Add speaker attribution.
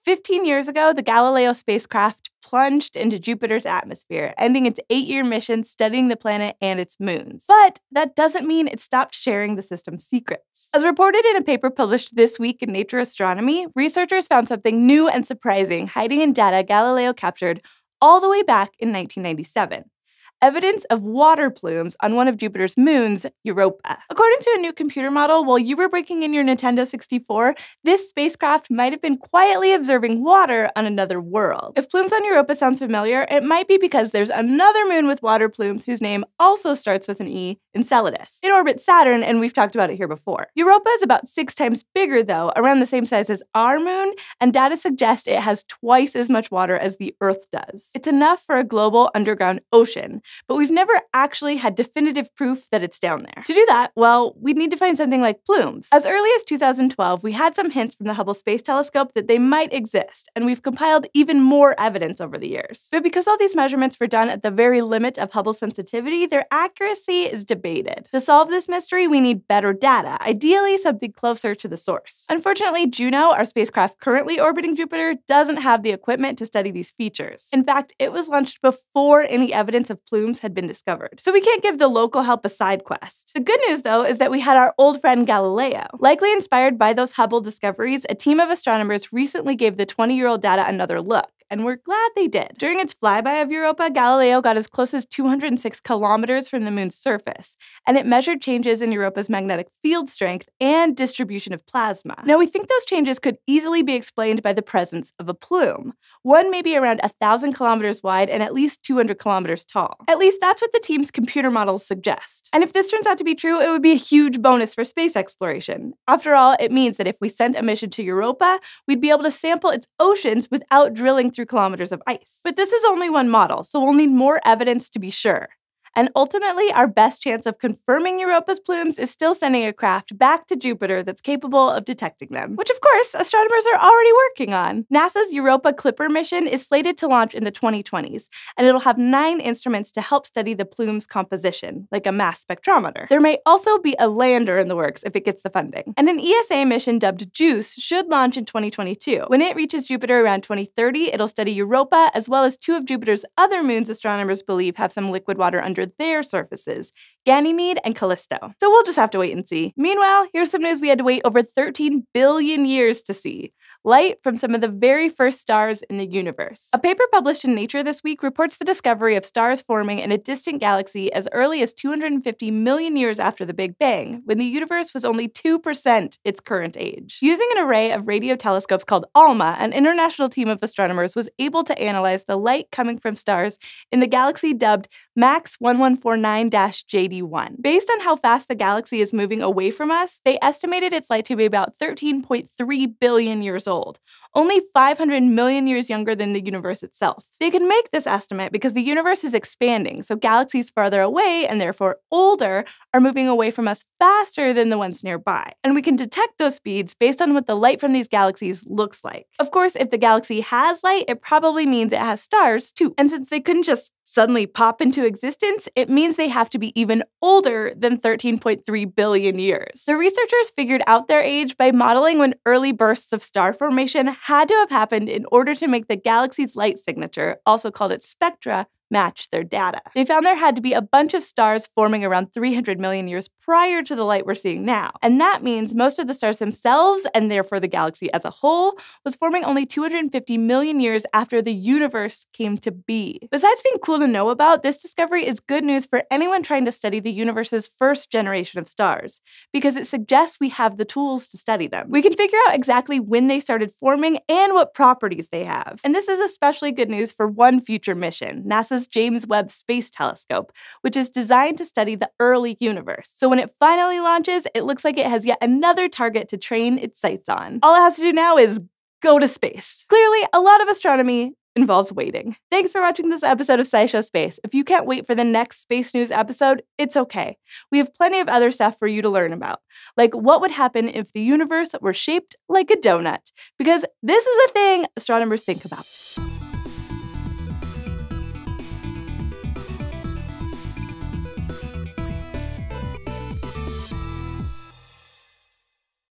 Speaker 1: 15 years ago, the Galileo spacecraft plunged into Jupiter's atmosphere, ending its 8-year mission studying the planet and its moons. But that doesn't mean it stopped sharing the system's secrets. As reported in a paper published this week in Nature Astronomy, researchers found something new and surprising hiding in data Galileo captured all the way back in 1997. Evidence of water plumes on one of Jupiter's moons, Europa. According to a new computer model, while you were breaking in your Nintendo 64, this spacecraft might have been quietly observing water on another world. If plumes on Europa sounds familiar, it might be because there's another moon with water plumes whose name also starts with an E, Enceladus. It orbits Saturn, and we've talked about it here before. Europa is about 6 times bigger, though, around the same size as our moon, and data suggest it has twice as much water as the Earth does. It's enough for a global underground ocean, but we've never actually had definitive proof that it's down there. To do that, well, we'd need to find something like plumes. As early as 2012, we had some hints from the Hubble Space Telescope that they might exist, and we've compiled even more evidence over the years. But because all these measurements were done at the very limit of Hubble's sensitivity, their accuracy is debated. To solve this mystery, we need better data, ideally something closer to the source. Unfortunately, Juno, our spacecraft currently orbiting Jupiter, doesn't have the equipment to study these features. In fact, it was launched before any evidence of plumes had been discovered. So we can't give the local help a side quest. The good news, though, is that we had our old friend Galileo. Likely inspired by those Hubble discoveries, a team of astronomers recently gave the 20-year-old data another look, and we're glad they did. During its flyby of Europa, Galileo got as close as 206 kilometers from the moon's surface, and it measured changes in Europa's magnetic field strength and distribution of plasma. Now, we think those changes could easily be explained by the presence of a plume. One may be around 1,000 kilometers wide and at least 200 kilometers tall. At least that's what the team's computer models suggest. And if this turns out to be true, it would be a huge bonus for space exploration. After all, it means that if we sent a mission to Europa, we'd be able to sample its oceans without drilling through kilometers of ice. But this is only one model, so we'll need more evidence to be sure. And ultimately, our best chance of confirming Europa's plumes is still sending a craft back to Jupiter that's capable of detecting them, which of course, astronomers are already working on. NASA's Europa Clipper mission is slated to launch in the 2020s, and it'll have 9 instruments to help study the plume's composition, like a mass spectrometer. There may also be a lander in the works if it gets the funding. And an ESA mission dubbed JUICE should launch in 2022. When it reaches Jupiter around 2030, it'll study Europa, as well as 2 of Jupiter's other moons astronomers believe have some liquid water under their surfaces, Ganymede and Callisto. So we'll just have to wait and see. Meanwhile, here's some news we had to wait over 13 billion years to see. Light from some of the very first stars in the universe. A paper published in Nature this week reports the discovery of stars forming in a distant galaxy as early as 250 million years after the Big Bang, when the universe was only 2% its current age. Using an array of radio telescopes called ALMA, an international team of astronomers was able to analyze the light coming from stars in the galaxy dubbed MAX 1149-JD1. Based on how fast the galaxy is moving away from us, they estimated its light to be about 13.3 billion years old, only 500 million years younger than the universe itself. They can make this estimate because the universe is expanding, so galaxies farther away, and therefore older, are moving away from us faster than the ones nearby. And we can detect those speeds based on what the light from these galaxies looks like. Of course, if the galaxy has light, it probably means it has stars too. And since they couldn't just suddenly pop into existence, it means they have to be even older than 13.3 billion years. The researchers figured out their age by modeling when early bursts of star formation had to have happened in order to make the galaxy's light signature, also called its spectra, match their data. They found there had to be a bunch of stars forming around 300 million years prior to the light we're seeing now. And that means most of the stars themselves, and therefore the galaxy as a whole, was forming only 250 million years after the universe came to be. Besides being cool to know about, this discovery is good news for anyone trying to study the universe's first generation of stars, because it suggests we have the tools to study them. We can figure out exactly when they started forming and what properties they have. And this is especially good news for one future mission, NASA's James Webb Space Telescope, which is designed to study the early universe. So when it finally launches, it looks like it has yet another target to train its sights on. All it has to do now is go to space. Clearly, a lot of astronomy involves waiting. Thanks for watching this episode of SciShow Space. If you can't wait for the next space news episode, it's okay. We have plenty of other stuff for you to learn about, like what would happen if the universe were shaped like a donut, because this is a thing astronomers think about.